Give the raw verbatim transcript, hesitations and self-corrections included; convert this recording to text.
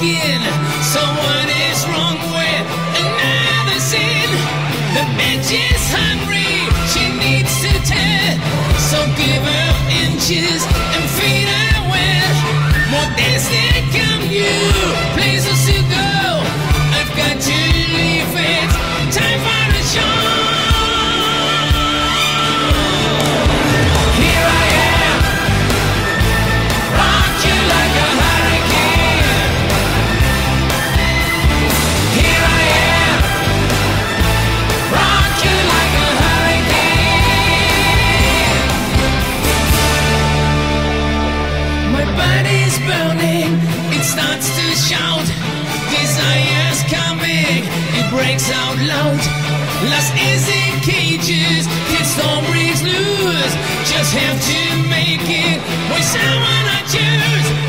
skin. So what is wrong with another sin? The bitch is hungry, she needs to tear. So give her inches and feed her well. More days that come, you places to go. I've got to leave it, time for a show. Here I am, rock you like a hurricane. Here I am, rock you like a hurricane. My body's burning, it starts to shout. Desire's coming, it breaks out loud. Lost is in cages, till storm breaks loose. Just have to make it with someone I choose.